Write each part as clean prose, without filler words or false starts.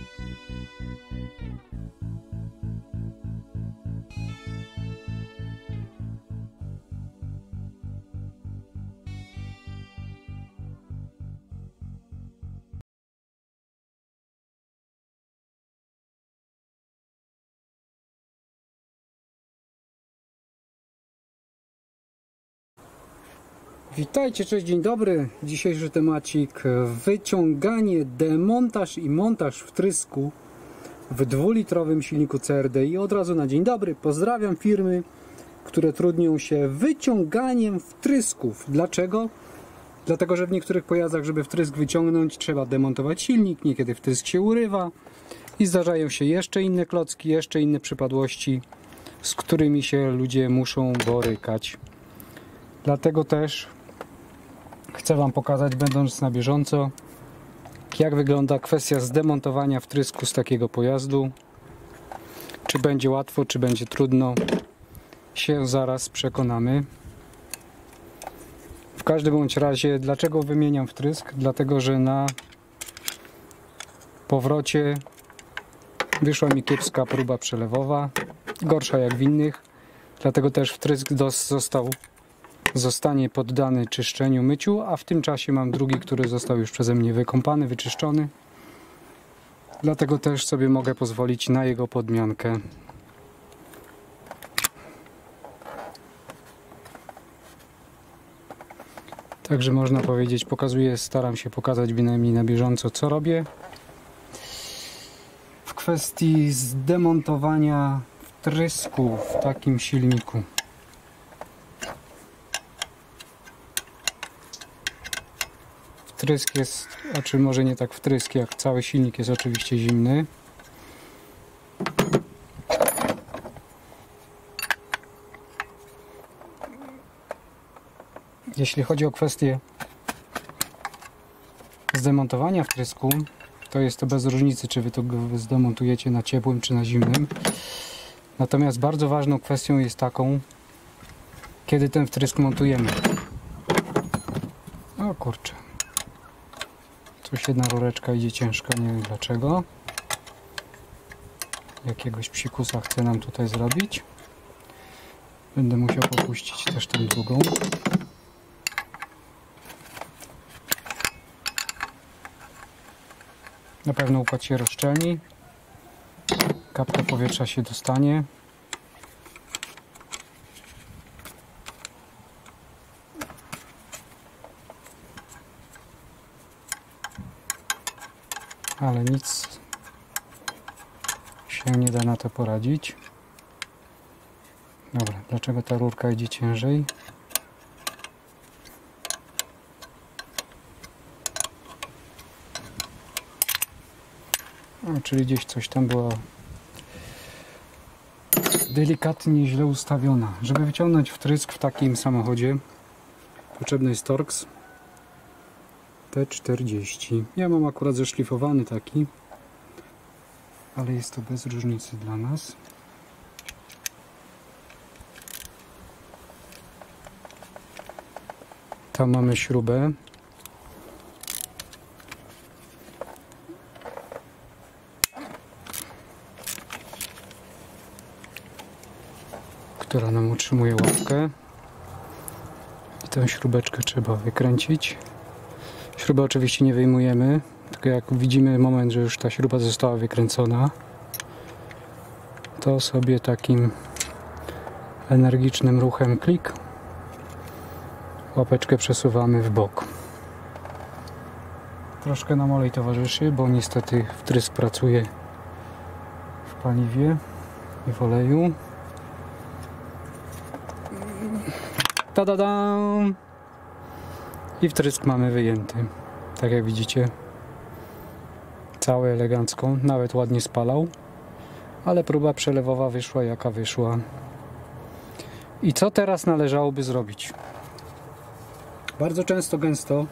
Witajcie, cześć, dzień dobry. Dzisiejszy temacik: wyciąganie, demontaż i montaż wtrysku w 2-litrowym silniku CRD. I od razu na dzień dobry pozdrawiam firmy, które trudnią się wyciąganiem wtrysków. Dlaczego? Dlatego, że w niektórych pojazdach, żeby wtrysk wyciągnąć, trzeba demontować silnik, niekiedy wtrysk się urywa i zdarzają się jeszcze inne klocki, jeszcze inne przypadłości, z którymi się ludzie muszą borykać. Dlatego też chcę Wam pokazać, będąc na bieżąco, jak wygląda kwestia zdemontowania wtrysku z takiego pojazdu. Czy będzie łatwo, czy będzie trudno, się zaraz przekonamy. W każdym bądź razie, dlaczego wymieniam wtrysk? Dlatego, że na powrocie wyszła mi kiepska próba przelewowa, gorsza jak w innych, dlatego też wtrysk zostanie poddany czyszczeniu, myciu, a w tym czasie mam drugi, który został już przeze mnie wykąpany, wyczyszczony. Dlatego też sobie mogę pozwolić na jego podmiankę. Także można powiedzieć, staram się pokazać bynajmniej na bieżąco, co robię w kwestii zdemontowania wtrysku w takim silniku. Wtrysk jest, znaczy może nie tak wtrysk, jak cały silnik jest oczywiście zimny. Jeśli chodzi o kwestię zdemontowania wtrysku, to jest to bez różnicy, czy Wy to zdemontujecie na ciepłym, czy na zimnym. Natomiast bardzo ważną kwestią jest taką, kiedy ten wtrysk montujemy. O kurczę. Coś jedna rureczka idzie ciężka, nie wiem dlaczego. Jakiegoś psikusa chce nam tutaj zrobić. Będę musiał popuścić też tą drugą. Na pewno układ się rozszczelni. Kapka powietrza się dostanie. Ale nic się nie da na to poradzić. Dobra, dlaczego ta rurka idzie ciężej? Czyli gdzieś coś tam było delikatnie źle ustawiona. Żeby wyciągnąć wtrysk w takim samochodzie, potrzebny jest Torx T40. Ja mam akurat zeszlifowany taki, ale jest to bez różnicy dla nas. Tam mamy śrubę. Która nam utrzymuje łapkę. I tę śrubeczkę trzeba wykręcić. Śrubę oczywiście nie wyjmujemy, tylko jak widzimy moment, że już ta śruba została wykręcona, to sobie takim energicznym ruchem klik, łapeczkę przesuwamy w bok. Troszkę nam olej towarzyszy, bo niestety wtrysk pracuje w paliwie i w oleju. Ta-da-da! I wtrysk mamy wyjęty. Tak jak widzicie, cały elegancko, nawet ładnie spalał, ale próba przelewowa wyszła jaka wyszła. I co teraz należałoby zrobić? Bardzo często, gęsto,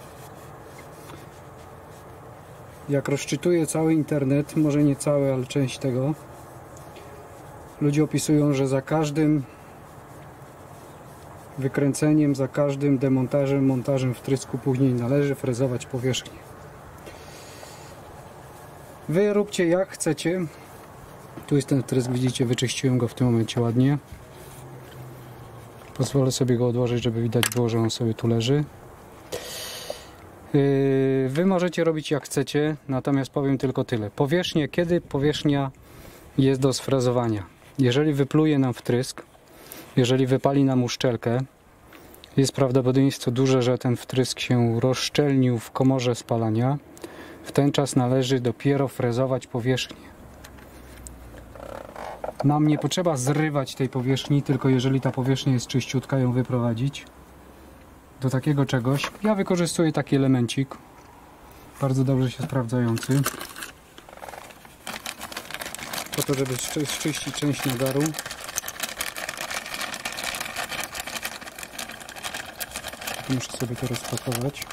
jak rozczytuję cały internet, może nie cały, ale część tego, ludzie opisują, że za każdym wykręceniem, za każdym demontażem, montażem wtrysku później należy frezować powierzchnię. Wy róbcie jak chcecie. Tu jest ten wtrysk, widzicie, wyczyściłem go w tym momencie ładnie. Pozwolę sobie go odłożyć, żeby widać było, że on sobie tu leży. Wy możecie robić jak chcecie, natomiast powiem tylko tyle. Powierzchnię, kiedy powierzchnia jest do sfrezowania. Jeżeli wypluje nam wtrysk, jeżeli wypali nam uszczelkę, jest prawdopodobieństwo duże, że ten wtrysk się rozszczelnił w komorze spalania. W ten czas należy dopiero frezować powierzchnię. Nam nie potrzeba zrywać tej powierzchni, tylko jeżeli ta powierzchnia jest czyściutka, ją wyprowadzić. Do takiego czegoś ja wykorzystuję taki elemencik, bardzo dobrze się sprawdzający, po to, żeby czyścić część nagaru. Muszę sobie to rozpakować.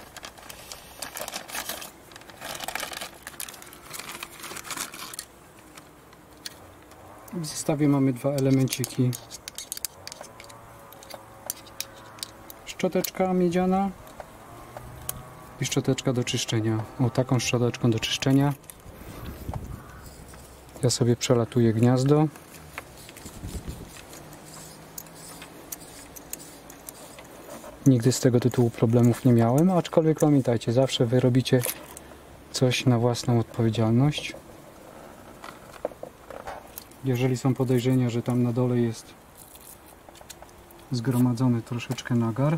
W zestawie mamy dwa elemenciki. Szczoteczka miedziana i szczoteczka do czyszczenia. O, taką szczoteczką do czyszczenia ja sobie przelatuję gniazdo. Nigdy z tego tytułu problemów nie miałem, aczkolwiek pamiętajcie, zawsze wy robicie coś na własną odpowiedzialność. Jeżeli są podejrzenia, że tam na dole jest zgromadzony troszeczkę nagar,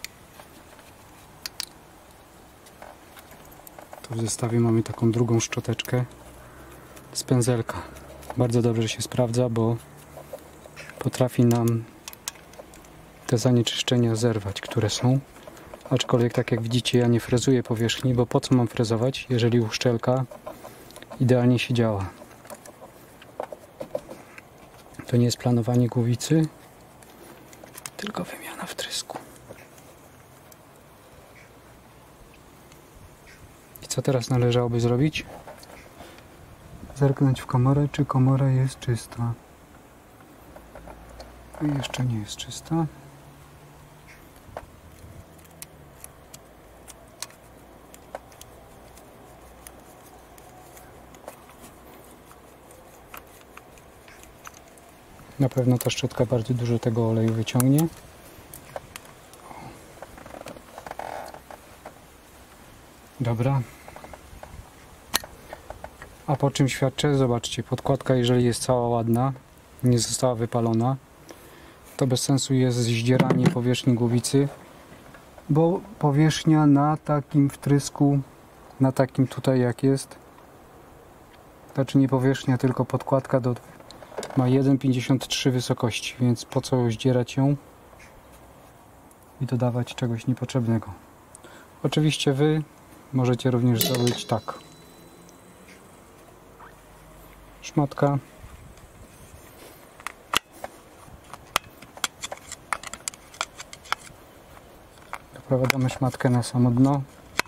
to w zestawie mamy taką drugą szczoteczkę z pędzelka. Bardzo dobrze się sprawdza, bo potrafi nam te zanieczyszczenia zerwać, które są. Aczkolwiek, tak jak widzicie, ja nie frezuję powierzchni, bo po co mam frezować, jeżeli uszczelka idealnie się działa. To nie jest planowanie głowicy, tylko wymiana wtrysku. I co teraz należałoby zrobić? Zerknąć w komorę, czy komora jest czysta. A jeszcze nie jest czysta. Na pewno ta szczotka bardzo dużo tego oleju wyciągnie. Dobra. A po czym świadczę? Zobaczcie, podkładka, jeżeli jest cała ładna, nie została wypalona, to bez sensu jest zdzieranie powierzchni głowicy, bo powierzchnia na takim wtrysku, na takim tutaj jak jest, znaczy nie powierzchnia, tylko podkładka ma 1,53 wysokości, więc po co zdzierać ją i dodawać czegoś niepotrzebnego. Oczywiście wy możecie również zrobić tak. Szmatka. Doprowadzamy szmatkę na samo dno.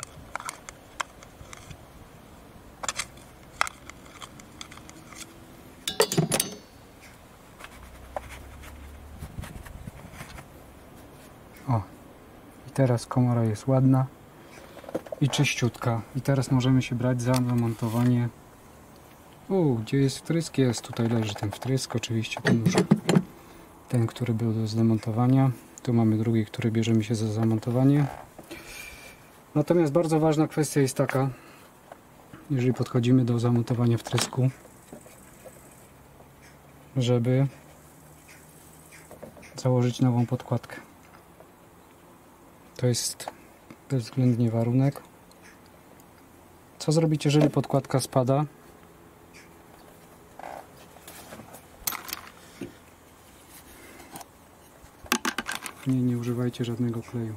O, i teraz komora jest ładna i czyściutka. I teraz możemy się brać za zamontowanie. Gdzie jest wtrysk? Jest, tutaj leży ten wtrysk, oczywiście ten, który był do zdemontowania. Tu mamy drugi, który bierzemy się za zamontowanie. Natomiast bardzo ważna kwestia jest taka, jeżeli podchodzimy do zamontowania wtrysku, żeby założyć nową podkładkę. To jest bezwzględnie warunek. Co zrobić, jeżeli podkładka spada? Nie używajcie żadnego kleju.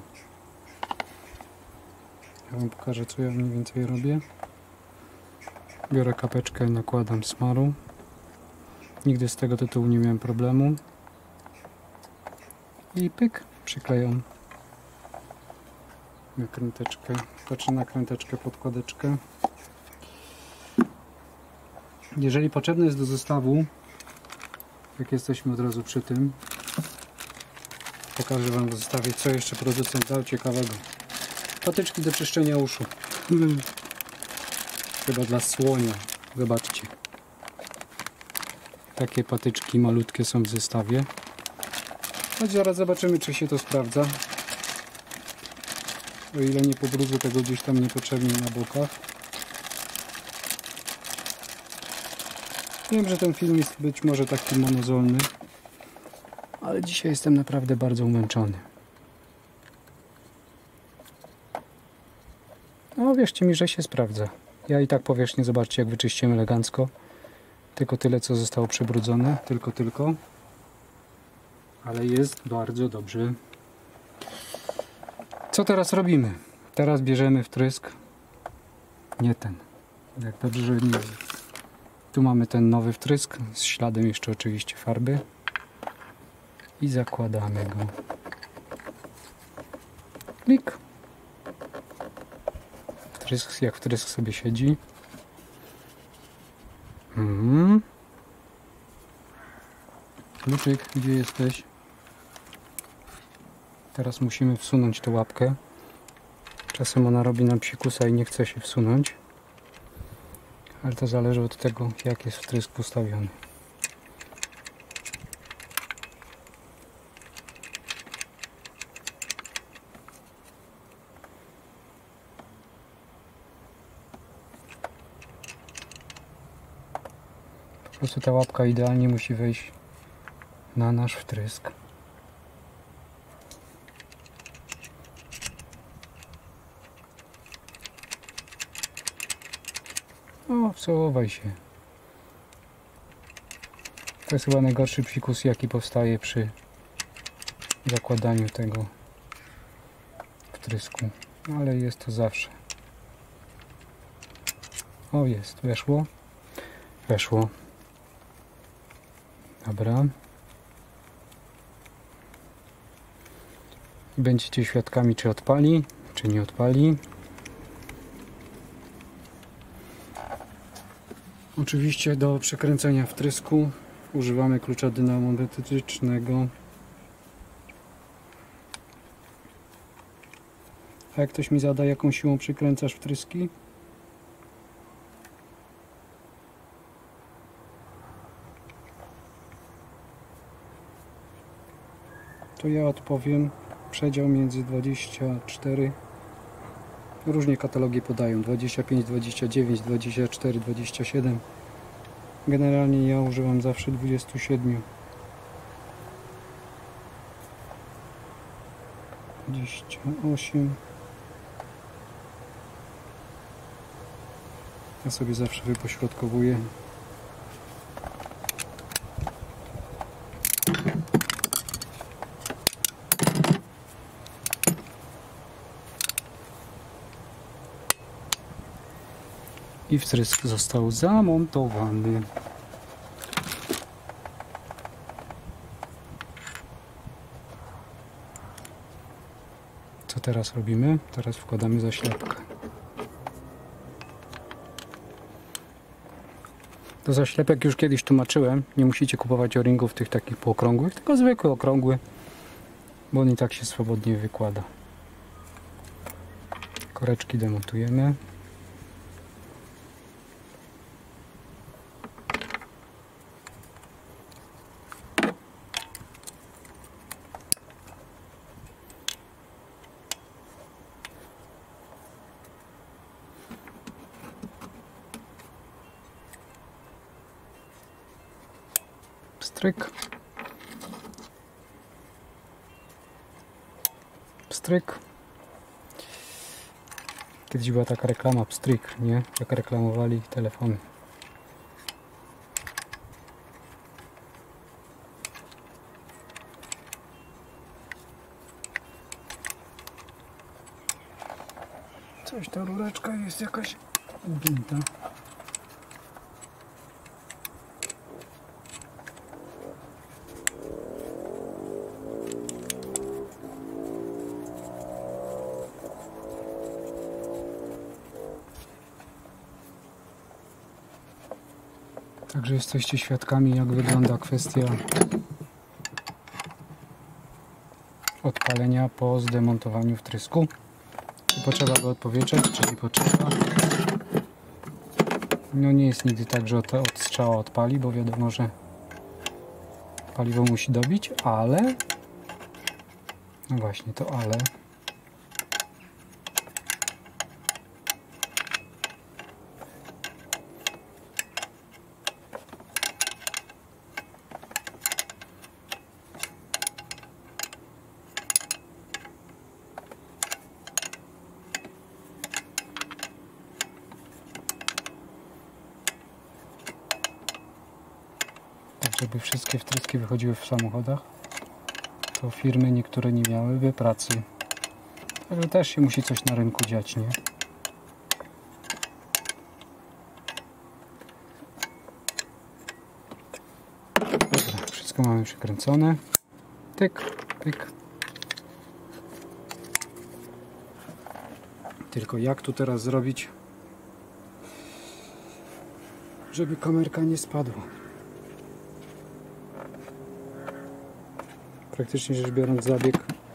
Ja wam pokażę, co ja mniej więcej robię. Biorę kapeczkę i nakładam smaru. Nigdy z tego tytułu nie miałem problemu. I pyk, przyklejam nakręteczkę, znaczy nakręteczkę, podkładeczkę. Jeżeli potrzebne jest do zestawu, jak jesteśmy od razu przy tym, pokażę wam w zestawie, co jeszcze producent dał ciekawego. Patyczki do czyszczenia uszu. Chyba dla słonia. Zobaczcie. Takie patyczki malutkie są w zestawie. Choć zaraz zobaczymy, czy się to sprawdza. O ile nie pobrudzę tego gdzieś tam niepotrzebnie na bokach. Wiem, że ten film jest być może taki monozolny, ale dzisiaj jestem naprawdę bardzo umęczony. No wierzcie mi, że się sprawdza. Ja i tak powierzchnię, zobaczcie, jak wyczyściłem elegancko. Tylko tyle, co zostało przebrudzone. Tylko. Ale jest bardzo dobrze. Co teraz robimy? Teraz bierzemy wtrysk. Nie ten. Jak dobrze, że nie. Tu mamy ten nowy wtrysk z śladem jeszcze oczywiście farby. I zakładamy go. Klik. Wtrysk, jak wtrysk sobie siedzi. Kluczyk, gdzie jesteś? Teraz musimy wsunąć tę łapkę. Czasem ona robi nam psikusa i nie chce się wsunąć. Ale to zależy od tego, jak jest wtrysk ustawiony. Po prostu ta łapka idealnie musi wejść na nasz wtrysk. O, wsuwaj się. To jest chyba najgorszy psikus, jaki powstaje przy zakładaniu tego wtrysku. Ale jest to zawsze. O, jest. Weszło. Weszło. Dobra. Będziecie świadkami, czy odpali, czy nie odpali. Oczywiście do przekręcenia wtrysku używamy klucza dynamometrycznego. A jak ktoś mi zada, jaką siłą przykręcasz wtryski? To ja odpowiem. Przedział między 24. Różnie katalogi podają. 25, 29, 24, 27. Generalnie ja używam zawsze 27. 28. Ja sobie zawsze wypośrodkowuję. I wtrysk został zamontowany. Co teraz robimy? Teraz wkładamy zaślepkę. Do zaślepek już kiedyś tłumaczyłem. Nie musicie kupować o-ringów tych takich półokrągłych, tylko zwykły okrągły, bo on i tak się swobodnie wykłada. Koreczki demontujemy. Pstryk. Pstryk. Kiedyś była taka reklama pstryk, nie? Jak reklamowali telefony. Coś, ta rureczka jest jakaś ugięta. Także jesteście świadkami, jak wygląda kwestia odpalenia po zdemontowaniu wtrysku. Czy potrzeba go odpowietrzać, czy nie potrzeba. No nie jest nigdy tak, że od strzała odpali, bo wiadomo, że paliwo musi dobić, ale no właśnie to ale żeby wszystkie wtryski wychodziły w samochodach, to firmy niektóre nie miałyby pracy. Także też się musi coś na rynku dziać, nie? Dobra, wszystko mamy przykręcone. Tyk, tyk. Tylko jak tu teraz zrobić, żeby kamerka nie spadła? Praktycznie rzecz biorąc zabieg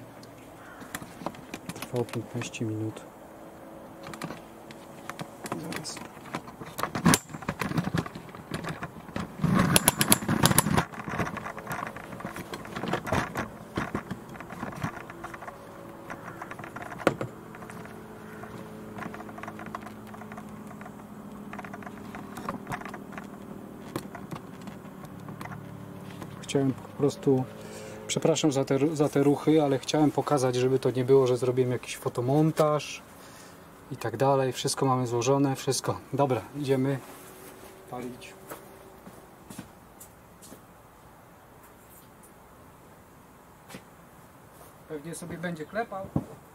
trwał 15 minut. Zaraz. Chciałem po prostu, przepraszam za te ruchy, ale chciałem pokazać, żeby to nie było, że zrobiłem jakiś fotomontaż i tak dalej. Wszystko mamy złożone, wszystko. Dobra, idziemy palić. Pewnie sobie będzie klepał.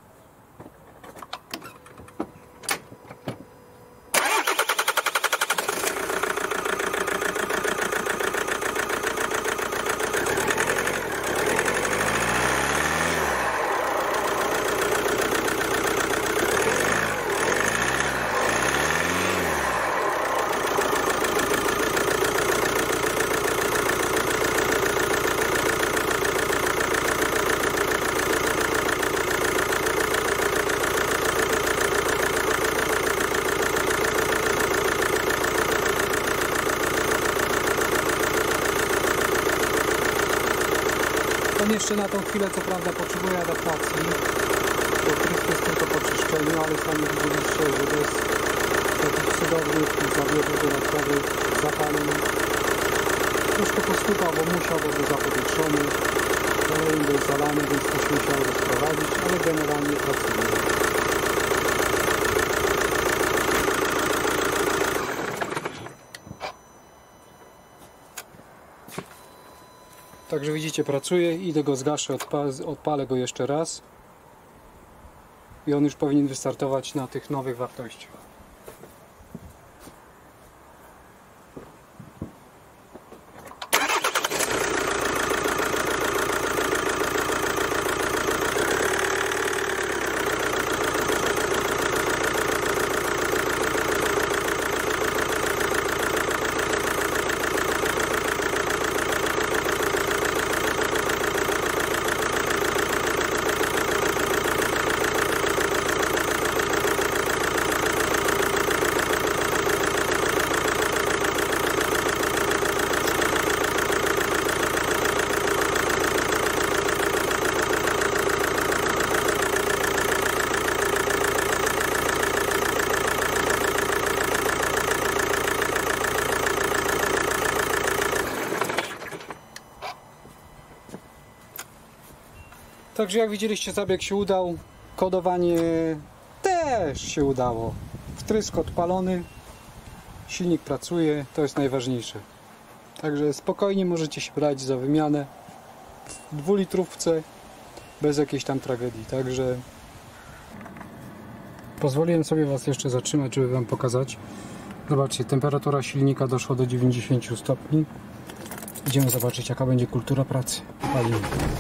On jeszcze na tą chwilę co prawda potrzebuje adaptacji, bo trysk jest tylko po czyszczeniu, ale sami widzieliście, że bez takich cudownych zawiodów dodatkowych zapaleń troszkę postupał, bo musiał, bo był zapowietrzony, olejem był zalany, więc to się musiało rozprowadzić, ale generalnie pracuje. Także widzicie, pracuje, idę go zgaszę, odpalę go jeszcze raz i on już powinien wystartować na tych nowych wartościach. Także jak widzieliście, zabieg się udał, kodowanie też się udało. Wtrysk odpalony, silnik pracuje, to jest najważniejsze. Także spokojnie możecie się brać za wymianę w 2-litrówce bez jakiejś tam tragedii. Także pozwoliłem sobie Was jeszcze zatrzymać, żeby Wam pokazać. Zobaczcie, temperatura silnika doszła do 90 stopni. Idziemy zobaczyć, jaka będzie kultura pracy. Palimy.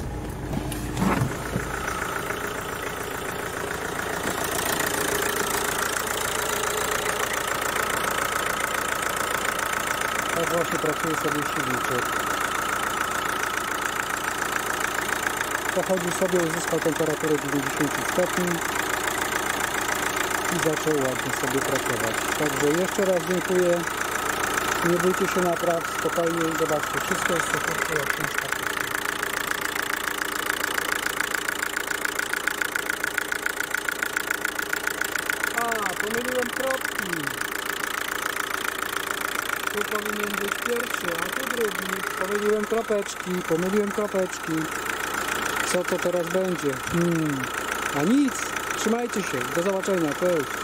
Tak właśnie pracuje sobie silniczek. Pochodził sobie, uzyskał temperaturę 90 stopni. i zaczął ładnie sobie pracować. Także jeszcze raz dziękuję. Nie bójcie się napraw, spokojnie i zobaczcie, wszystko jest super jak ten szpakiet. Pomyliłem kropki. Tu powinien być pierwszy, a tu drugi. Pomyliłem kropeczki. Co to teraz będzie? A nic. Trzymajcie się. Do zobaczenia. Cześć.